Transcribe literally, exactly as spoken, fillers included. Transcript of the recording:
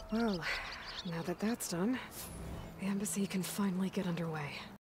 Well, now that that's done, the embassy can finally get underway.